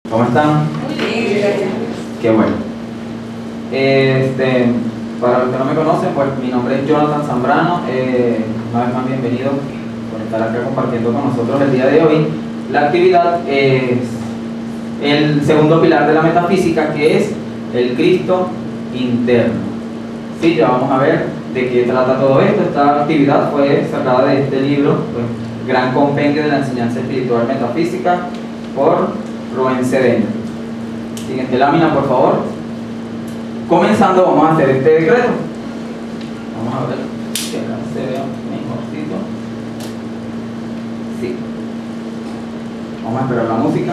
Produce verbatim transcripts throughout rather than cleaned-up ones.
¿Cómo están? Muy bien, gracias. Qué bueno. Este, para los que no me conocen, pues mi nombre es Jonathan Zambrano. Eh, una vez más, bienvenido por estar acá compartiendo con nosotros el día de hoy. La actividad es el segundo pilar de la metafísica, que es el Cristo interno. Sí, ya vamos a ver de qué trata todo esto. Esta actividad fue sacada de este libro, pues, Gran Compendio de la Enseñanza Espiritual Metafísica, por Rubén Cedeño. Siguiente lámina, por favor. Comenzando, vamos a hacer este decreto. Vamos a ver que acá se vea mejorcito. Sí. Vamos a esperar la música.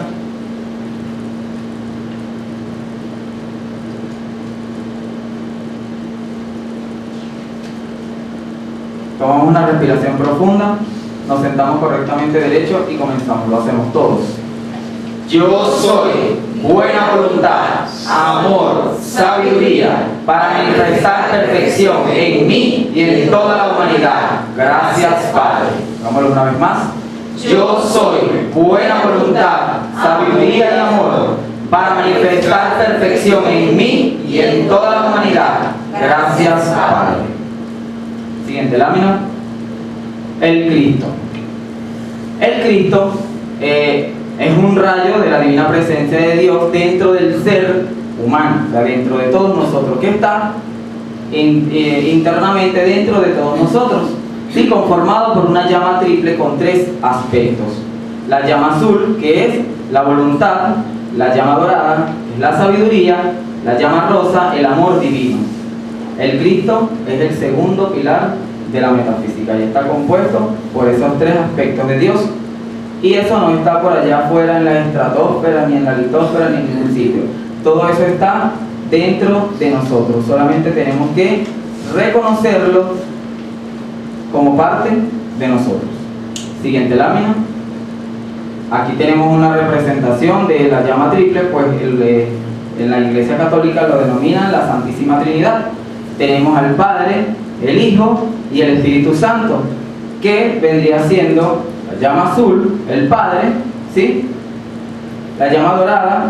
Tomamos una respiración profunda, nos sentamos correctamente derecho y comenzamos. Lo hacemos todos. Yo soy buena voluntad, amor, sabiduría, para manifestar perfección en mí y en toda la humanidad. Gracias, Padre. Vámonos una vez más. Yo soy buena voluntad, sabiduría y amor, para manifestar perfección en mí y en toda la humanidad. Gracias, Padre. Siguiente lámina. El Cristo. El Cristo eh, es un rayo de la divina presencia de Dios dentro del ser humano, o sea, dentro de todos nosotros, que está in, eh, internamente dentro de todos nosotros, sí, conformado por una llama triple con tres aspectos. La llama azul, que es la voluntad; la llama dorada, que es la sabiduría; la llama rosa, el amor divino. El Cristo es el segundo pilar de la metafísica y está compuesto por esos tres aspectos de Dios. Y eso no está por allá afuera en la estratosfera, ni en la litosfera, ni en ningún sitio. Todo eso está dentro de nosotros. Solamente tenemos que reconocerlo como parte de nosotros. Siguiente lámina. Aquí tenemos una representación de la llama triple, pues el, eh, en la Iglesia Católica lo denominan la Santísima Trinidad. Tenemos al Padre, el Hijo y el Espíritu Santo, que vendría siendo la llama azul, el Padre, ¿sí? La llama dorada,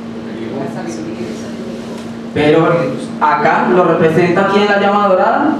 pero acá lo representa ¿quién? La llama dorada,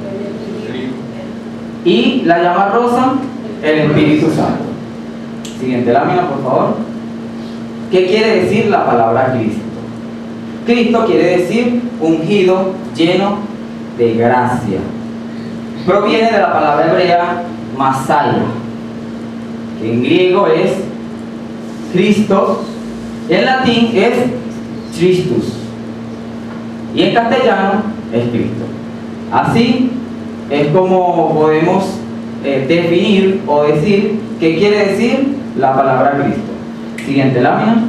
y la llama rosa, el Espíritu Santo. Siguiente lámina, por favor. ¿Qué quiere decir la palabra Cristo? Cristo quiere decir ungido, lleno de gracia. Proviene de la palabra hebrea Masaya, que en griego es Christos, en latín es Christus y en castellano es Cristo. Así es como podemos eh, definir o decir qué quiere decir la palabra Cristo. Siguiente lámina.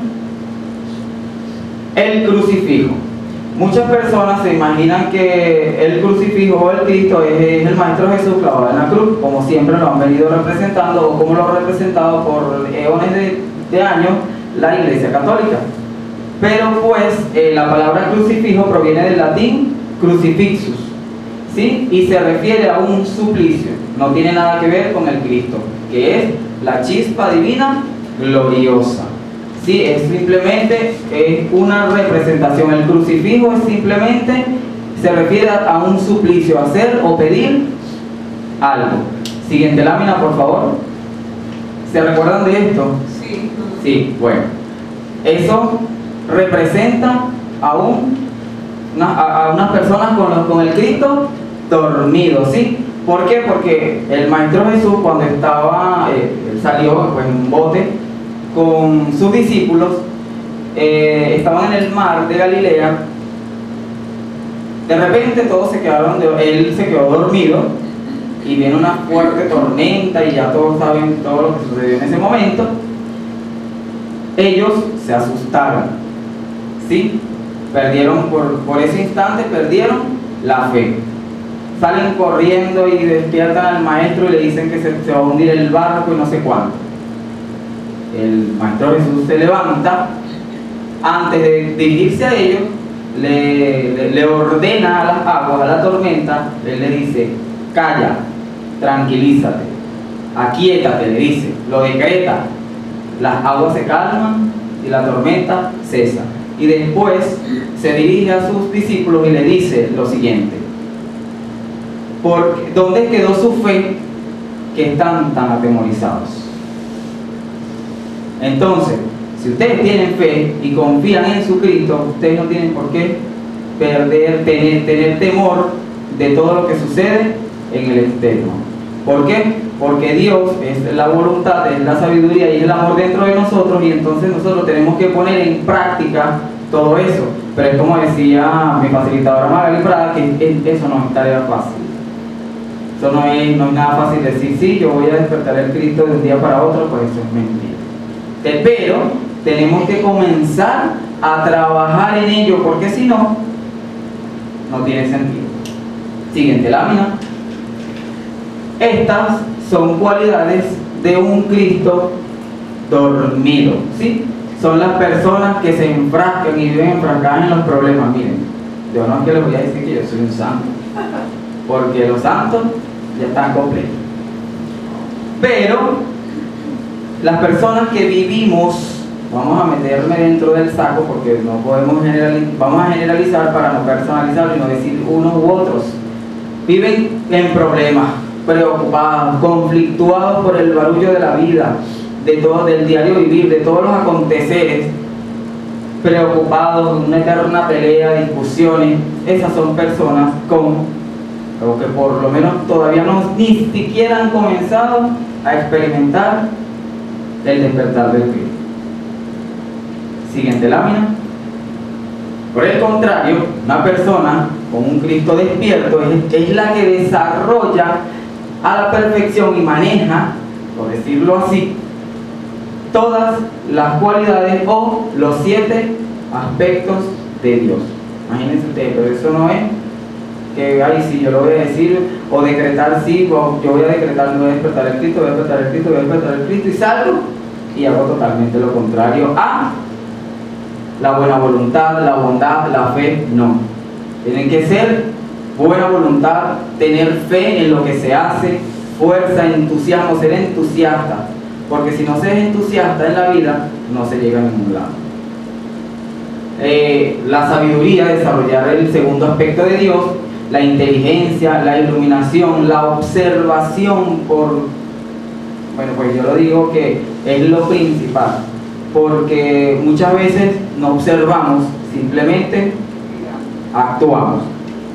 El crucifijo. Muchas personas se imaginan que el crucifijo o el Cristo es, es el Maestro Jesús clavado en la cruz, como siempre lo han venido representando o como lo ha representado por eones de, de años la Iglesia Católica. Pero pues eh, la palabra crucifijo proviene del latín crucifixus, ¿sí? Y se refiere a un suplicio, no tiene nada que ver con el Cristo, que es la chispa divina gloriosa. Sí, es simplemente es una representación. El crucifijo es simplemente, se refiere a un suplicio, hacer o pedir algo. Siguiente lámina, por favor. ¿Se recuerdan de esto? Sí. Sí, bueno. Eso representa a, un, una, a, a unas personas con, los, con el Cristo dormido, ¿sí? ¿Por qué? Porque el Maestro Jesús, cuando estaba, eh, él salió pues, en un bote con sus discípulos, eh, estaban en el mar de Galilea. De repente todos se quedaron, de, él se quedó dormido y viene una fuerte tormenta y ya todos saben todo lo que sucedió en ese momento. Ellos se asustaron, ¿sí? Perdieron, por, por ese instante perdieron la fe. Salen corriendo y despiertan al maestro y le dicen que se, se va a hundir el barco y no sé cuánto. El Maestro Jesús se levanta, antes de dirigirse a ellos, le, le, le ordena a las aguas, a la tormenta, él le dice: calla, tranquilízate, aquíétate, le dice, lo decreta. Las aguas se calman y la tormenta cesa. Y después se dirige a sus discípulos y le dice lo siguiente: ¿Por dónde quedó su fe que están tan atemorizados? Entonces, si ustedes tienen fe y confían en su Cristo, ustedes no tienen por qué perder, tener, tener temor de todo lo que sucede en el externo. ¿Por qué? Porque Dios es la voluntad, es la sabiduría y es el amor dentro de nosotros, y entonces nosotros tenemos que poner en práctica todo eso. Pero es como decía mi facilitadora Magali Prada, que eso no es tarea fácil. Eso no es, no es nada fácil decir, sí, yo voy a despertar el Cristo de un día para otro, pues eso es mentira. Pero tenemos que comenzar a trabajar en ello, porque si no, no tiene sentido. Siguiente lámina. Estas son cualidades de un Cristo dormido, ¿sí? Son las personas que se enfrascan y viven enfrascadas en los problemas. Miren, yo no es que les voy a decir que yo soy un santo, porque los santos ya están completos. Pero las personas que vivimos, vamos a meterme dentro del saco porque no podemos generalizar, vamos a generalizar para no personalizar y no decir unos u otros, viven en problemas, preocupados, conflictuados por el barullo de la vida, de todo, del diario vivir, de todos los aconteceres, preocupados, una eterna pelea, discusiones. Esas son personas con, o que por lo menos todavía no ni siquiera han comenzado a experimentar el despertar del Cristo. Siguiente lámina. Por el contrario, una persona con un Cristo despierto es, es la que desarrolla a la perfección y maneja, por decirlo así, todas las cualidades o los siete aspectos de Dios. Imagínense ustedes, pero eso no es que, ay, sí, yo lo voy a decir o decretar, sí, o yo voy a decretar, no voy a despertar el Cristo, voy a despertar el Cristo, voy a despertar el Cristo y salgo y hago totalmente lo contrario a la buena voluntad, la bondad, la fe. No. Tienen que ser buena voluntad, tener fe en lo que se hace, fuerza, entusiasmo, ser entusiasta. Porque si no se es entusiasta en la vida, no se llega a ningún lado. Eh, la sabiduría, desarrollar el segundo aspecto de Dios, la inteligencia, la iluminación, la observación por... Bueno, pues yo lo digo que es lo principal, porque muchas veces no observamos, simplemente actuamos.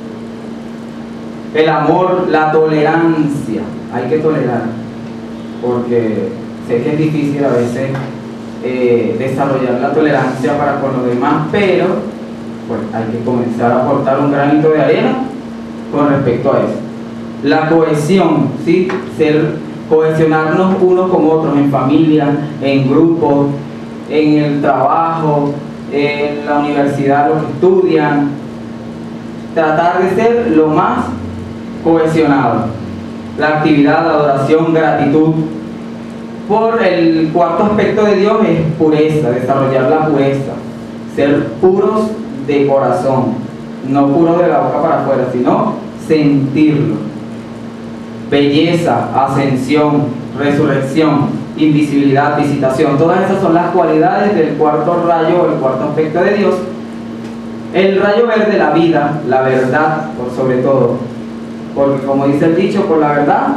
El amor, la tolerancia, hay que tolerar, porque sé que es difícil a veces eh, desarrollar la tolerancia para con los demás, pero pues hay que comenzar a aportar un granito de arena con respecto a eso. La cohesión, ¿sí? Ser, cohesionarnos unos con otros en familia, en grupos, en el trabajo, en la universidad, los que estudian, tratar de ser lo más cohesionado. La actividad, la adoración, gratitud. Por el cuarto aspecto de Dios es pureza, desarrollar la pureza, ser puros de corazón, no puros de la boca para afuera, sino sentirlo. Belleza, ascensión, resurrección, invisibilidad, visitación, todas esas son las cualidades del cuarto rayo o el cuarto aspecto de Dios. El rayo verde, la vida, la verdad por sobre todo, porque como dice el dicho, por la verdad,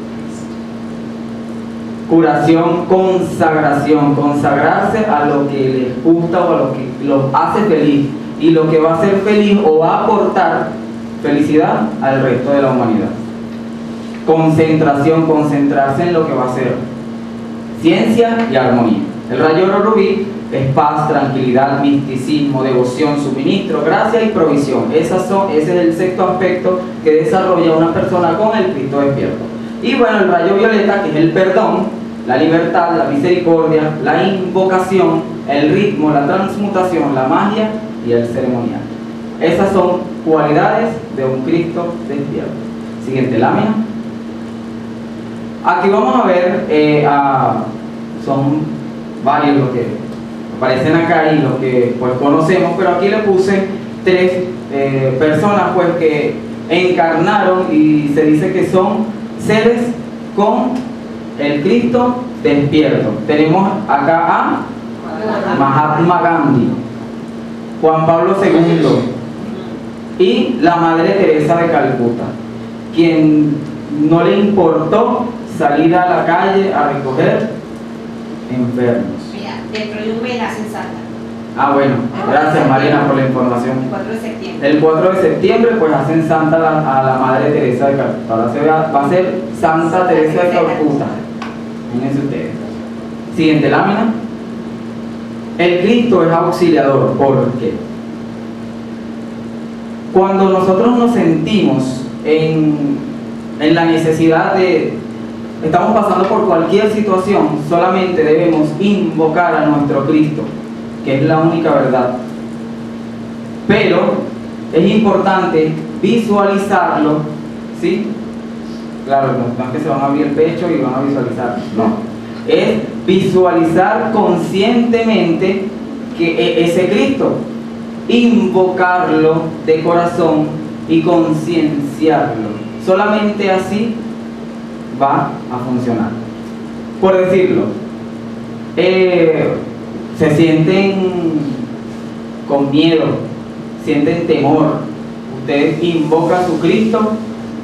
curación, consagración, consagrarse a lo que les gusta o a lo que los hace feliz y lo que va a hacer feliz o va a aportar felicidad al resto de la humanidad. Concentración, concentrarse en lo que va a ser ciencia y armonía. El rayo oro rubí es paz, tranquilidad, misticismo, devoción, suministro, gracia y provisión. Esas son, ese es el sexto aspecto que desarrolla una persona con el Cristo despierto. Y bueno, el rayo violeta, que es el perdón, la libertad, la misericordia, la invocación, el ritmo, la transmutación, la magia y el ceremonial. Esas son cualidades de un Cristo despierto. Siguiente lámina. Aquí vamos a ver, eh, a, son varios los que aparecen acá y los que pues conocemos, pero aquí le puse tres eh, personas pues que encarnaron y se dice que son seres con el Cristo despierto. Tenemos acá a Mahatma Gandhi, Juan Pablo segundo y la Madre Teresa de Calcuta, quien no le importó salir a la calle a recoger enfermos. Mira, dentro de un mes hacen Santa. Ah, bueno, gracias Marina por la información. El cuatro de septiembre. El cuatro de septiembre pues hacen Santa a la, a la Madre Teresa de Calcuta. Ahora se va, va a ser Santa Teresa de Calcuta. Fíjense ustedes. Siguiente lámina. El Cristo es auxiliador. ¿Por qué? Cuando nosotros nos sentimos en, en la necesidad de, estamos pasando por cualquier situación, solamente debemos invocar a nuestro Cristo, que es la única verdad. Pero es importante visualizarlo, ¿sí? Claro, no es que se van a abrir el pecho y van a visualizar, no. Es visualizar conscientemente que ese Cristo, invocarlo de corazón y concienciarlo. Solamente así va a funcionar. Por decirlo, eh, se sienten con miedo, sienten temor. Usted invoca a su Cristo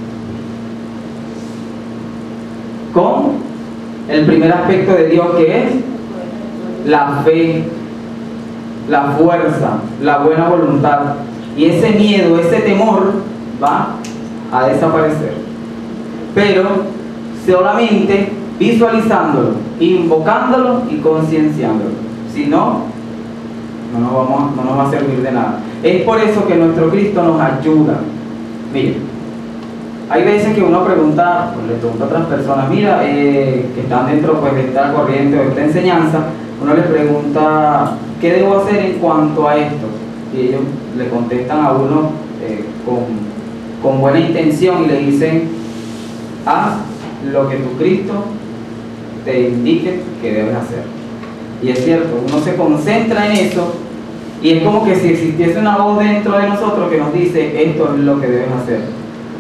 con el primer aspecto de Dios, que es la fe, la fuerza, la buena voluntad, y ese miedo, ese temor va a desaparecer, pero solamente visualizándolo, invocándolo y concienciándolo. Si no, no nos, vamos, no nos va a servir de nada. Es por eso que nuestro Cristo nos ayuda. Miren, hay veces que uno pregunta, pues le pregunta a otras personas, mira, eh, que están dentro pues, de esta corriente o de esta enseñanza, uno les pregunta, ¿qué debo hacer en cuanto a esto? Y ellos le contestan a uno eh, con, con buena intención y le dicen, haz lo que tu Cristo te indique que debes hacer. Y es cierto, uno se concentra en eso y es como que si existiese una voz dentro de nosotros que nos dice, esto es lo que debes hacer.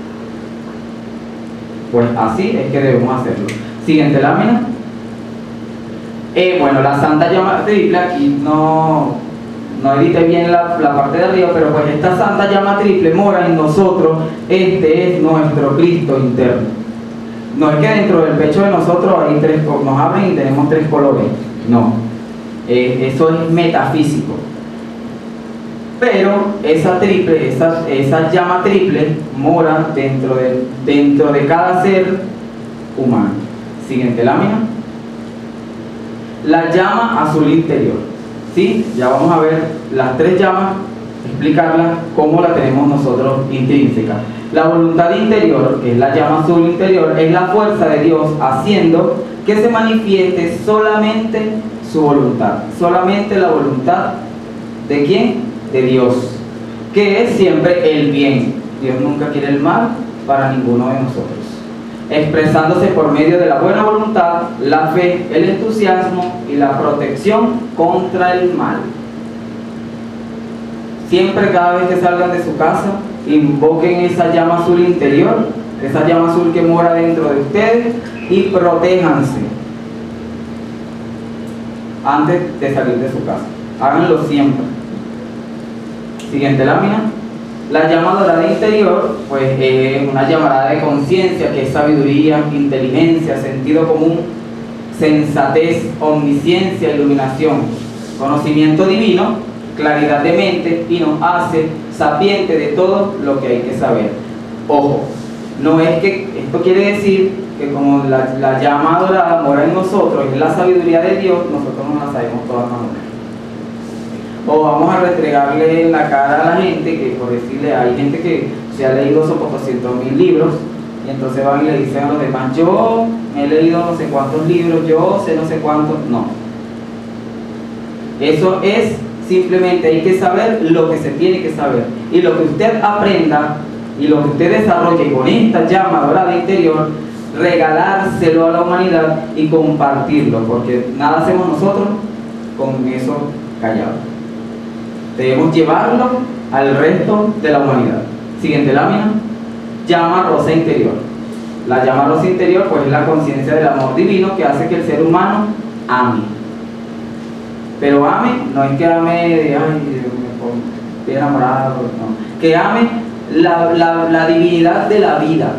Pues así es que debemos hacerlo. Siguiente lámina. Eh, bueno, la Santa Llama Triple, aquí no, no edité bien la, la parte de arriba, pero pues esta Santa Llama Triple mora en nosotros. Este es nuestro Cristo interno. No es que dentro del pecho de nosotros hay tres, nos abren y tenemos tres colores. No, eh, eso es metafísico. Pero esa triple, esa, esa llama triple mora dentro de, dentro de cada ser humano. Siguiente lámina. La llama azul interior. ¿Sí? Ya vamos a ver las tres llamas, explicarlas cómo la tenemos nosotros intrínseca. La voluntad interior, que es la llama azul interior, es la fuerza de Dios haciendo que se manifieste solamente su voluntad. Solamente la voluntad ¿de quién? De Dios, que es siempre el bien. Dios nunca quiere el mal para ninguno de nosotros, expresándose por medio de la buena voluntad, la fe, el entusiasmo y la protección contra el mal. Siempre, cada vez que salgan de su casa, invoquen esa llama azul interior, esa llama azul que mora dentro de ustedes, y protéjanse antes de salir de su casa. Háganlo siempre. Siguiente lámina. La llama dorada interior, pues es una llamarada de conciencia, que es sabiduría, inteligencia, sentido común, sensatez, omnisciencia, iluminación, conocimiento divino, claridad de mente, y nos hace sapiente de todo lo que hay que saber. Ojo, no es que esto quiere decir que como la, la llama dorada mora en nosotros, es la sabiduría de Dios, nosotros no la sabemos todas maneras. O vamos a restregarle en la cara a la gente, que por decirle, hay gente que se ha leído doscientos mil libros, y entonces van y le dicen a los demás, yo he leído no sé cuántos libros, yo sé no sé cuántos. No, eso es simplemente, hay que saber lo que se tiene que saber, y lo que usted aprenda y lo que usted desarrolle con esta llama dorada interior, regalárselo a la humanidad y compartirlo, porque nada hacemos nosotros con eso callado. Debemos llevarlo al resto de la humanidad. Siguiente lámina. Llama rosa interior. La llama rosa interior pues es la conciencia del amor divino, que hace que el ser humano ame. Pero ame, no es que ame de, ay, estoy enamorado, no. Que ame la, la, la divinidad de la vida.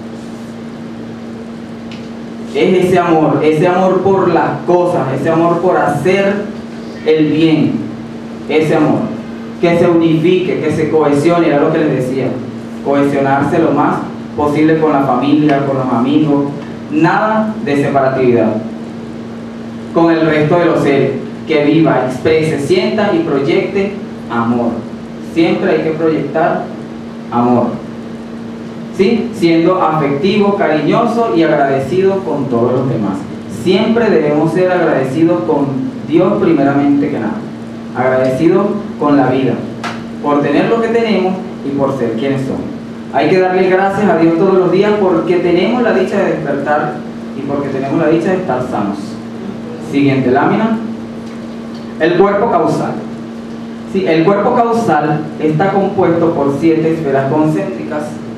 Es ese amor, ese amor por las cosas, ese amor por hacer el bien, ese amor. Que se unifique, que se cohesione, era lo que les decía. Cohesionarse lo más posible con la familia, con los amigos. Nada de separatividad. Con el resto de los seres. Que viva, exprese, sienta y proyecte amor. Siempre hay que proyectar amor, ¿sí? Siendo afectivo, cariñoso y agradecido con todos los demás. Siempre debemos ser agradecidos con Dios primeramente que nada. Agradecidos con la vida, por tener lo que tenemos y por ser quienes somos. Hay que darle gracias a Dios todos los días porque tenemos la dicha de despertar y porque tenemos la dicha de estar sanos. Siguiente lámina. El cuerpo causal. Sí, el cuerpo causal está compuesto por siete esferas concéntricas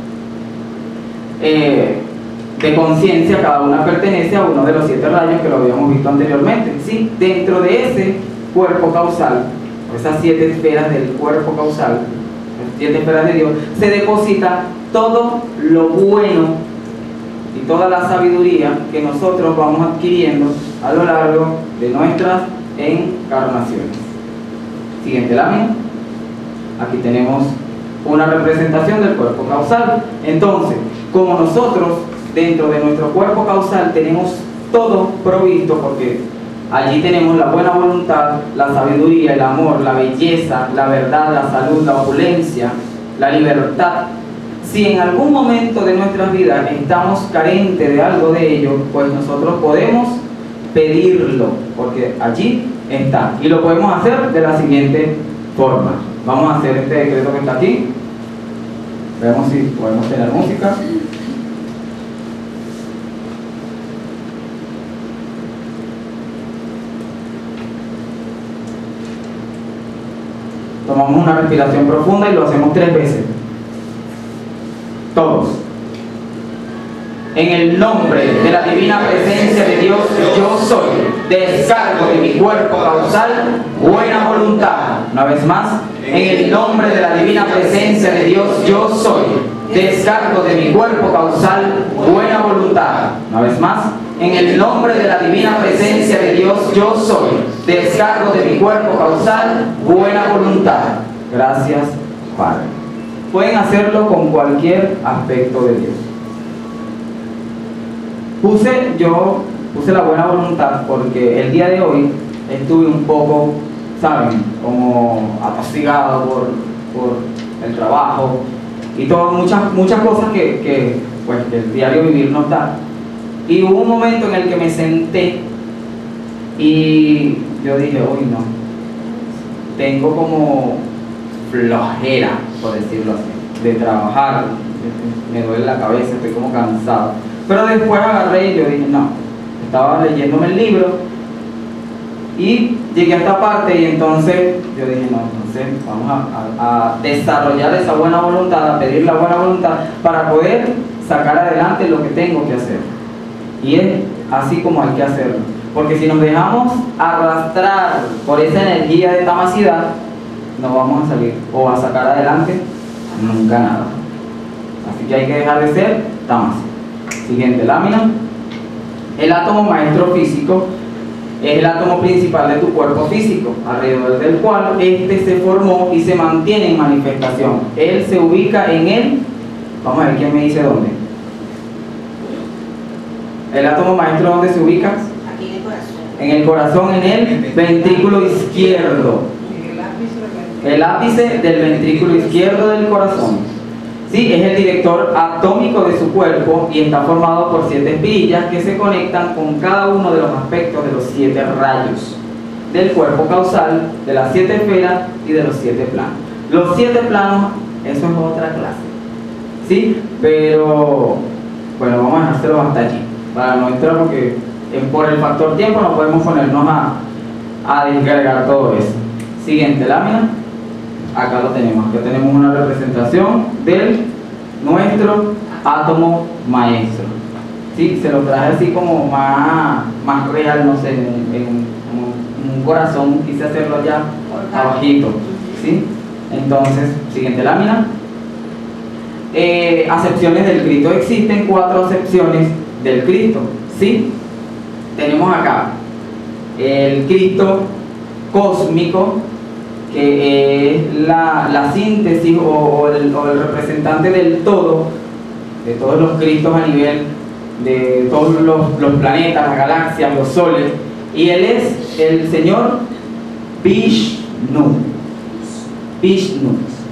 eh, de conciencia. Cada una pertenece a uno de los siete rayos que lo habíamos visto anteriormente. Sí, dentro de ese cuerpo causal, esas siete esferas del cuerpo causal, las siete esferas de Dios, se deposita todo lo bueno y toda la sabiduría que nosotros vamos adquiriendo a lo largo de nuestras encarnaciones. Siguiente lámina. Aquí tenemos una representación del cuerpo causal. Entonces, como nosotros dentro de nuestro cuerpo causal tenemos todo provisto, porque allí tenemos la buena voluntad, la sabiduría, el amor, la belleza, la verdad, la salud, la opulencia, la libertad. Si en algún momento de nuestras vidas estamos carentes de algo de ello, pues nosotros podemos pedirlo, porque allí está. Y lo podemos hacer de la siguiente forma. Vamos a hacer este decreto que está aquí. Veamos si podemos tener música. Tomamos una respiración profunda y lo hacemos tres veces. Todos. En el nombre de la divina presencia de Dios, yo soy. Descargo de mi cuerpo causal buena voluntad. Una vez más. En el nombre de la divina presencia de Dios, yo soy. Descargo de mi cuerpo causal buena voluntad. Una vez más. En el nombre de la divina presencia de Dios, yo soy. Descargo de mi cuerpo causal buena voluntad. Gracias, Padre. Pueden hacerlo con cualquier aspecto de Dios. Puse, yo puse la buena voluntad porque el día de hoy estuve un poco, ¿saben? Como atosigado por, por el trabajo y todo, muchas, muchas cosas que, que, pues, que el diario vivir nos da. Y hubo un momento en el que me senté y yo dije, uy no, tengo como flojera, por decirlo así, de trabajar, me duele la cabeza, estoy como cansado. Pero después agarré y yo dije, no, estaba leyéndome el libro y llegué a esta parte y entonces yo dije, no, entonces vamos a, a, a desarrollar esa buena voluntad, a pedir la buena voluntad para poder sacar adelante lo que tengo que hacer. Y es así como hay que hacerlo, porque si nos dejamos arrastrar por esa energía de tamacidad, no vamos a salir o a sacar adelante nunca nada. Así que hay que dejar de ser tamas. Siguiente lámina. El átomo maestro físico es el átomo principal de tu cuerpo físico, alrededor del cual este se formó y se mantiene en manifestación. Él se ubica en él. Vamos a ver quién me dice dónde. El átomo maestro, ¿dónde se ubica? Aquí en el corazón. En el corazón, en el ventrículo izquierdo. El ápice del ventrículo izquierdo del corazón. Sí, es el director atómico de su cuerpo y está formado por siete espirillas que se conectan con cada uno de los aspectos de los siete rayos del cuerpo causal, de las siete esferas y de los siete planos. Los siete planos, eso es otra clase. Sí, pero bueno, vamos a dejárselo hasta allí. Para no entrar porque por el factor tiempo no podemos ponernos a, a descargar todo eso. Siguiente lámina. Acá lo tenemos. Acá tenemos una representación de nuestro átomo maestro. ¿Sí? Se lo traje así como más, más real, no sé, en, en, en un corazón, quise hacerlo allá abajito, ¿sí? Entonces, siguiente lámina. Eh, acepciones del Cristo. Existen cuatro acepciones del Cristo, ¿sí? Tenemos acá el Cristo cósmico, que es la, la síntesis o, o, el, o el representante del todo, de todos los Cristos a nivel de todos los, los planetas, las galaxias, los soles, y él es el Señor Vishnu. Vishnu.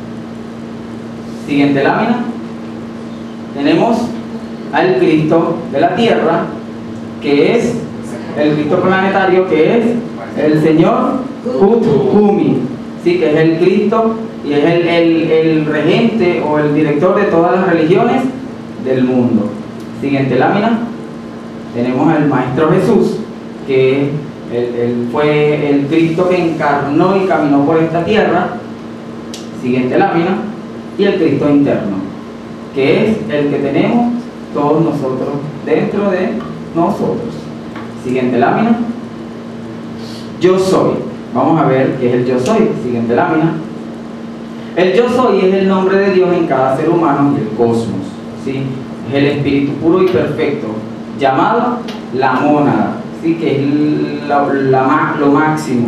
Siguiente lámina. Tenemos al Cristo de la Tierra, que es el Cristo planetario, que es el Señor Kuthumi, sí, que es el Cristo y es el, el, el regente o el director de todas las religiones del mundo. Siguiente lámina. Tenemos al Maestro Jesús, que él, él fue el Cristo que encarnó y caminó por esta tierra. Siguiente lámina. Y el Cristo interno, que es el que tenemos todos nosotros dentro de nosotros. Siguiente lámina. Yo soy. Vamos a ver qué es el yo soy. Siguiente lámina. El yo soy es el nombre de Dios en cada ser humano y el cosmos, ¿sí? Es el espíritu puro y perfecto, llamado la mónada, ¿sí? Que es la, la, lo máximo.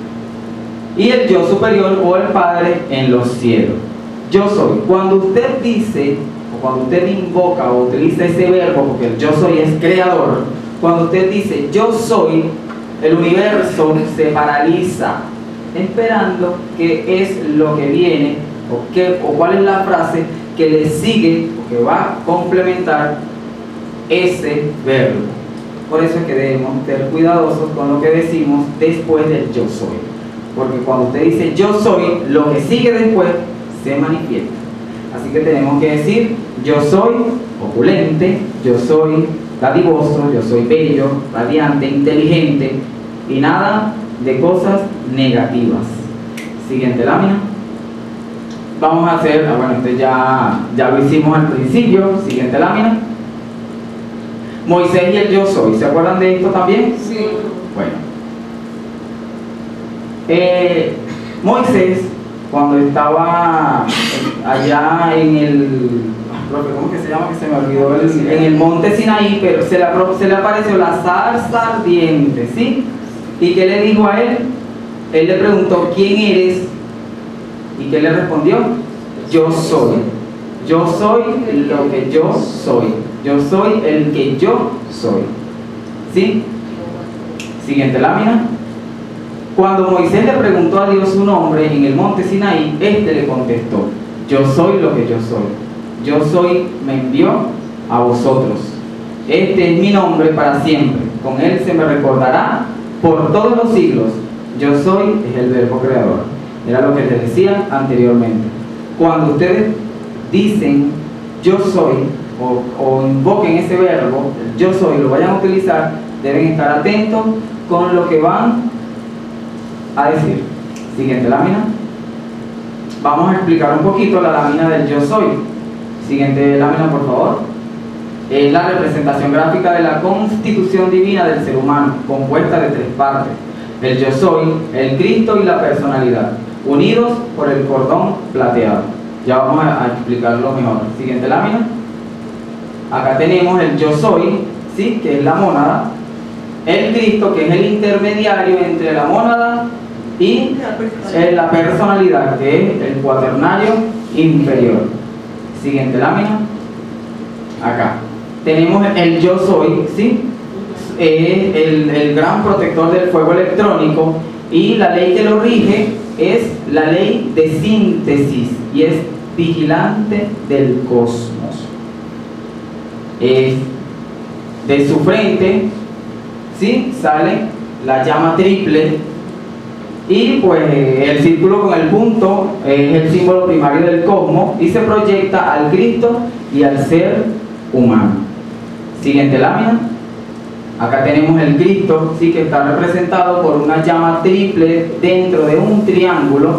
Y el yo superior o el Padre en los cielos. Yo soy. Cuando usted dice, o cuando usted invoca o utiliza ese verbo, porque el yo soy es creador, cuando usted dice yo soy, el universo se paraliza esperando qué es lo que viene o, qué, o cuál es la frase que le sigue o que va a complementar ese verbo. Por eso es que debemos ser cuidadosos con lo que decimos después del yo soy, porque cuando usted dice yo soy, lo que sigue después se manifiesta. Así que tenemos que decir yo soy opulente, yo soy dadivoso, yo soy bello, radiante, inteligente, y nada de cosas negativas. Siguiente lámina. Vamos a hacer, ah, bueno, este ya, ya lo hicimos al principio. Siguiente lámina. Moisés y el yo soy. ¿Se acuerdan de esto también? Sí. Bueno. Eh, Moisés, cuando estaba allá en el... ¿Cómo que se llama? Que se me olvidó. El, en el monte Sinaí, pero se le, se le apareció la zarza ardiente, ¿sí? ¿Y qué le dijo a él? Él le preguntó, ¿quién eres? ¿Y qué le respondió? Yo soy. Yo soy lo que yo soy. Yo soy el que yo soy. ¿Sí? Siguiente lámina. Cuando Moisés le preguntó a Dios su nombre en el monte Sinaí, éste le contestó, yo soy lo que yo soy. Yo soy, me envió a vosotros. Este es mi nombre para siempre. Con él se me recordará por todos los siglos. Yo soy es el verbo creador. Era lo que les decía anteriormente. Cuando ustedes dicen yo soy o, o invoquen ese verbo, yo soy, lo vayan a utilizar, deben estar atentos con lo que van a decir. Siguiente lámina. Vamos a explicar un poquito la lámina del yo soy. Siguiente lámina, por favor. Es la representación gráfica de la constitución divina del ser humano, compuesta de tres partes: el yo soy, el Cristo y la personalidad, unidos por el cordón plateado. Ya vamos a, a explicarlo mejor. Siguiente lámina. Acá tenemos el yo soy, ¿sí? Que es la mónada, el Cristo, que es el intermediario entre la mónada y la personalidad, que es el cuaternario inferior. Siguiente lámina. Acá tenemos el yo soy, ¿sí? Es el, el gran protector del fuego electrónico, y la ley que lo rige es la ley de síntesis y es vigilante del cosmos. Eh, de su frente, ¿sí? Sale la llama triple, y pues el círculo con el punto es el símbolo primario del cosmos y se proyecta al Cristo y al ser humano. Siguiente lámina. Acá tenemos el Cristo, ¿sí? Que está representado por una llama triple dentro de un triángulo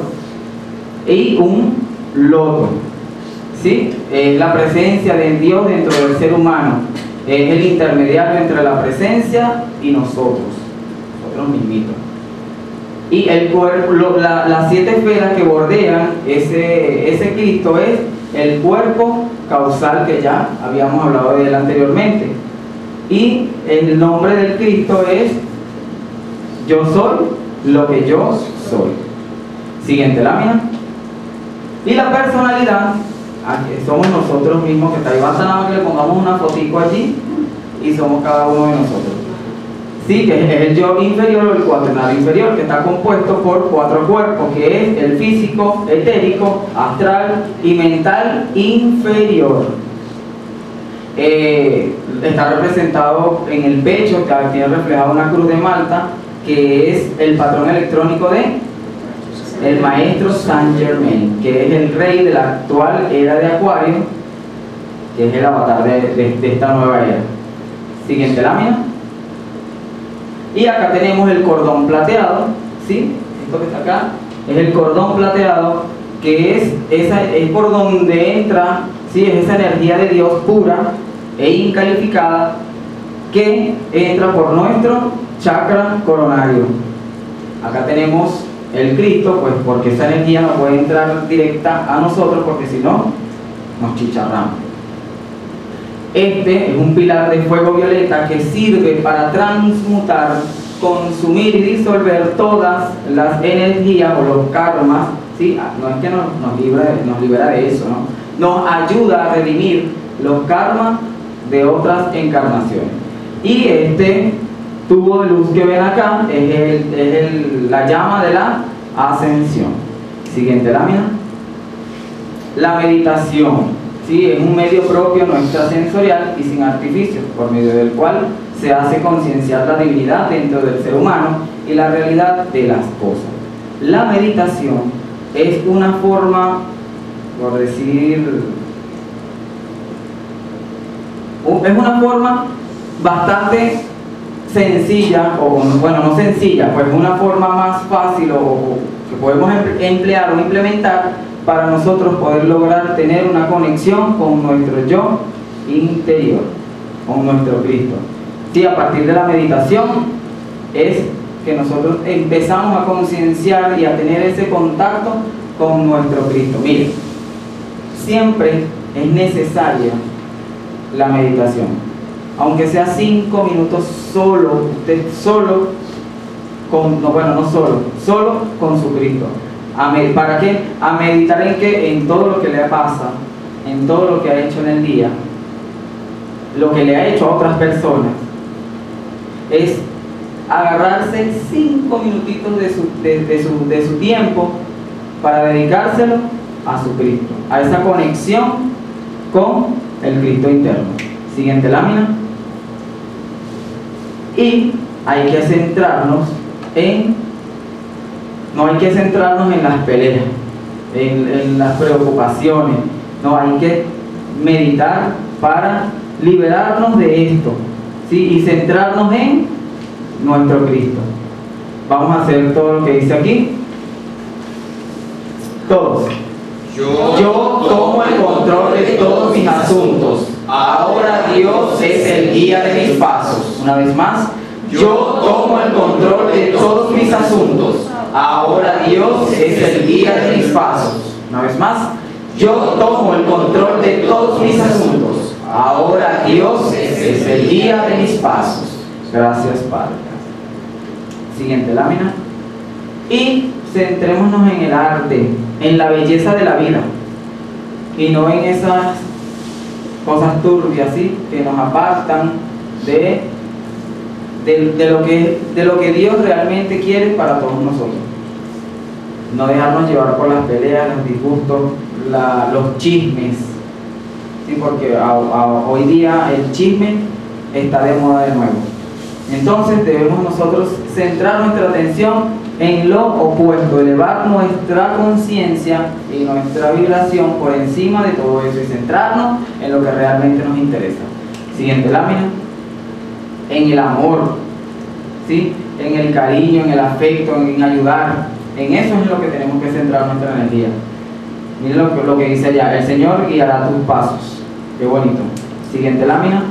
y un loto, ¿sí? Es la presencia de Dios dentro del ser humano, es el intermediario entre la presencia y nosotros, nosotros mismitos. Y el cuerpo, lo, la, las siete esferas que bordean ese, ese Cristo es el cuerpo causal que ya habíamos hablado de él anteriormente. Y el nombre del Cristo es yo soy lo que yo soy. Siguiente lámina. Y la personalidad, aquí somos nosotros mismos, que está ahí. Basta nada más que le pongamos una fotico allí y somos cada uno de nosotros. Sí, que es el yo inferior o el cuaternario inferior, que está compuesto por cuatro cuerpos, que es el físico, etérico, astral y mental inferior. Eh, está representado en el pecho, que tiene reflejado una cruz de Malta, que es el patrón electrónico de el maestro Saint Germain, que es el rey de la actual era de Acuario, que es el avatar de, de, de esta nueva era. Siguiente lámina. Y acá tenemos el cordón plateado, ¿sí? Esto que está acá es el cordón plateado, que es, esa, es por donde entra, ¿sí? Es esa energía de Dios pura e incalificada que entra por nuestro chakra coronario. Acá tenemos el Cristo, pues porque esa energía no puede entrar directa a nosotros, porque si no, nos chicharramos. Este es un pilar de fuego violeta que sirve para transmutar, consumir y disolver todas las energías o los karmas, ¿sí? No es que nos, nos, libra, nos libera de eso, ¿no? Nos ayuda a redimir los karmas de otras encarnaciones. Y este tubo de luz que ven acá es, el, es el, la llama de la ascensión. Siguiente lámina. La meditación. Sí, es un medio propio, no extrasensorial y sin artificios, por medio del cual se hace concienciar la divinidad dentro del ser humano y la realidad de las cosas. La meditación es una forma, por decir, es una forma bastante sencilla, o bueno, no sencilla, pues una forma más fácil o que podemos emplear o implementar para nosotros poder lograr tener una conexión con nuestro yo interior, con nuestro Cristo. Sí, a partir de la meditación es que nosotros empezamos a concienciar y a tener ese contacto con nuestro Cristo. Miren, siempre es necesaria la meditación, aunque sea cinco minutos solo, usted solo, con, no, bueno, no solo, solo con su Cristo. A med, ¿Para qué? A meditar en qué, en todo lo que le pasa, en todo lo que ha hecho en el día, lo que le ha hecho a otras personas. Es agarrarse cinco minutitos de su, de, de su, de su tiempo para dedicárselo a su Cristo, a esa conexión con el Cristo interno. Siguiente lámina. Y hay que centrarnos en No hay que centrarnos en las peleas, en, en las preocupaciones. No, hay que meditar para liberarnos de esto, ¿sí? Y centrarnos en nuestro Cristo. Vamos a hacer todo lo que dice aquí. Todos. Yo, Yo tomo el control de todos mis asuntos. Ahora Dios es el guía de mis pasos. Una vez más. Yo tomo el control de todos mis asuntos. Ahora Dios es el guía de mis pasos. Una vez más. Yo tomo el control de todos mis asuntos. Ahora Dios es el guía de mis pasos. Gracias, Padre. Siguiente lámina. Y centrémonos en el arte, en la belleza de la vida, y no en esas cosas turbias, ¿sí? Que nos apartan de, de, de, lo que, de lo que Dios realmente quiere para todos nosotros. No dejarnos llevar por las peleas, los disgustos, la, los chismes, ¿sí? Porque a, a, hoy día el chisme está de moda de nuevo. Entonces debemos nosotros centrar nuestra atención en lo opuesto, elevar nuestra conciencia y nuestra vibración por encima de todo eso y centrarnos en lo que realmente nos interesa. Siguiente lámina. En el amor, ¿sí? En el cariño, en el afecto, en ayudar. En eso es en lo que tenemos que centrar nuestra energía. Miren lo, lo que dice allá: el Señor guiará tus pasos. Qué bonito. Siguiente lámina.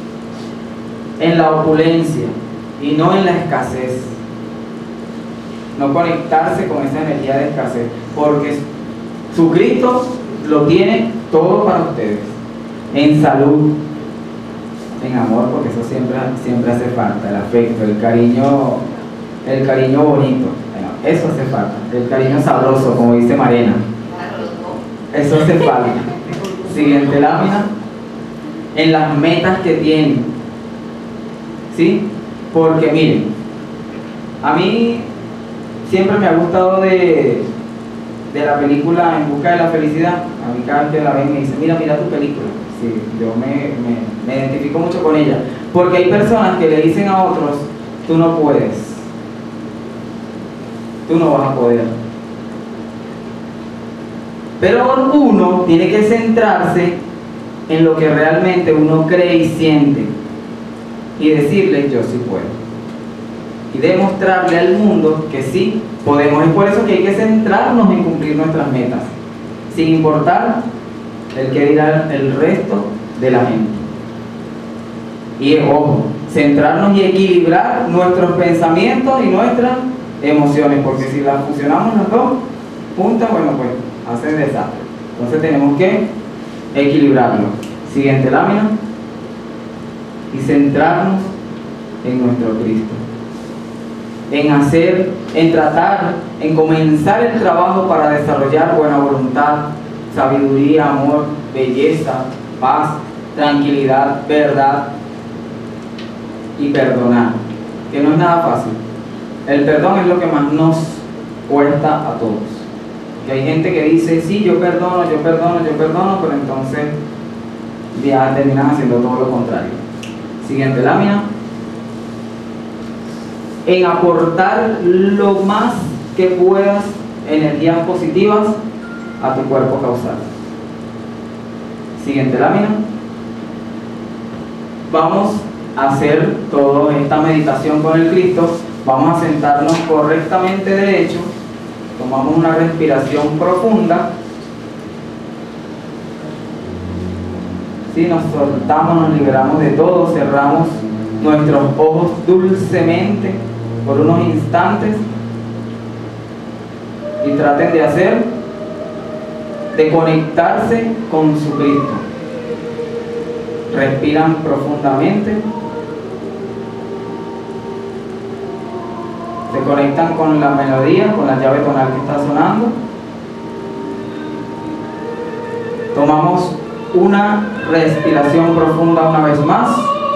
En la opulencia y no en la escasez. no conectarse con esa energía de escasez, porque su Cristo lo tiene todo para ustedes, en salud, en amor, porque eso siempre, siempre hace falta, el afecto, el cariño, el cariño bonito, bueno, eso hace falta, el cariño sabroso, como dice Marena, eso hace falta. Siguiente lámina, en las metas que tienen, ¿sí? Porque miren, a mí siempre me ha gustado de, de la película En Busca de la Felicidad. A mí cada vez que la ven me dice, mira, mira tu película. Sí, yo me, me, me identifico mucho con ella, porque hay personas que le dicen a otros, tú no puedes, tú no vas a poder. Pero uno tiene que centrarse en lo que realmente uno cree y siente y decirle, yo sí puedo, y demostrarle al mundo que sí podemos. Es por eso que hay que centrarnos en cumplir nuestras metas, sin importar el que dirá el resto de la gente. Y ojo, centrarnos y equilibrar nuestros pensamientos y nuestras emociones, porque si las fusionamos las dos juntas, bueno, pues hacen desastre. Entonces tenemos que equilibrarlo. Siguiente lámina, y centrarnos en nuestro Cristo, en hacer, en tratar, en comenzar el trabajo para desarrollar buena voluntad, sabiduría, amor, belleza, paz, tranquilidad, verdad y perdonar, que no es nada fácil. El perdón es lo que más nos cuesta a todos. Que hay gente que dice, sí, yo perdono, yo perdono, yo perdono, pero entonces ya terminan haciendo todo lo contrario. Siguiente lámina. En aportar lo más que puedas energías positivas a tu cuerpo causal. Siguiente lámina. Vamos a hacer toda esta meditación con el Cristo. Vamos a sentarnos correctamente derecho. Tomamos una respiración profunda. Si nos soltamos, nos liberamos de todo, cerramos nuestros ojos dulcemente por unos instantes y traten de hacer, de conectarse con su Cristo. Respiran profundamente, se conectan con la melodía, con la llave tonal que está sonando. Tomamos una respiración profunda una vez más.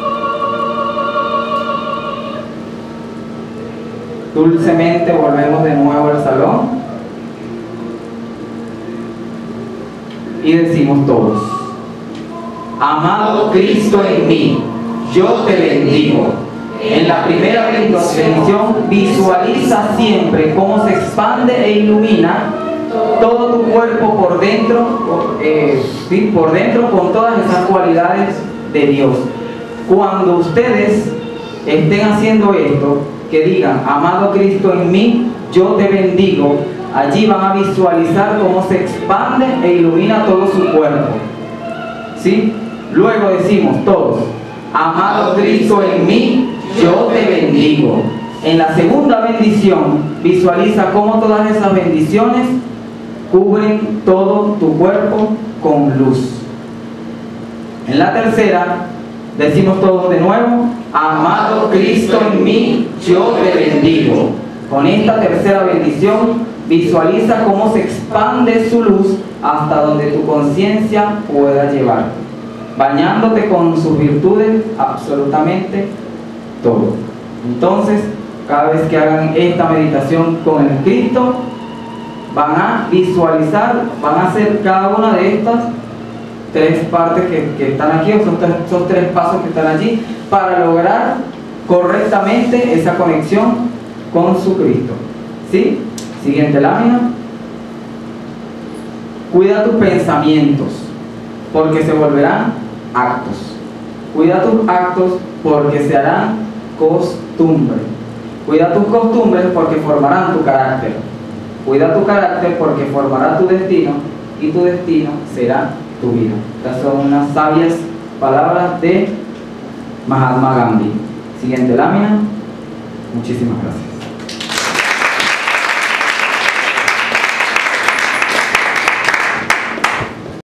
Dulcemente volvemos de nuevo al salón y decimos todos: amado Cristo en mí, yo te bendigo. En la primera bendición, visualiza siempre cómo se expande e ilumina todo tu cuerpo por dentro, eh, sí, por dentro con todas esas cualidades de Dios. Cuando ustedes estén haciendo esto, que digan, amado Cristo en mí, yo te bendigo, allí van a visualizar cómo se expande e ilumina todo su cuerpo. ¿Sí? Luego decimos todos, amado Cristo en mí, yo te bendigo. En la segunda bendición, visualiza cómo todas esas bendiciones cubren todo tu cuerpo con luz. En la tercera, decimos todos de nuevo, amado Cristo en mí, yo te bendigo. Con esta tercera bendición, visualiza cómo se expande su luz hasta donde tu conciencia pueda llevar, bañándote con sus virtudes absolutamente todo. Entonces, cada vez que hagan esta meditación con el Cristo, van a visualizar, van a hacer cada una de estas tres partes que, que están aquí, o son tres, son tres pasos que están allí, para lograr correctamente esa conexión con su Cristo. ¿Sí? Siguiente lámina. Cuida tus pensamientos, porque se volverán actos. Cuida tus actos, porque se harán costumbre. Cuida tus costumbres, porque formarán tu carácter. Cuida tu carácter, porque formará tu destino, y tu destino será tu vida. Estas son unas sabias palabras de Mahatma Gandhi. Siguiente lámina. Muchísimas gracias.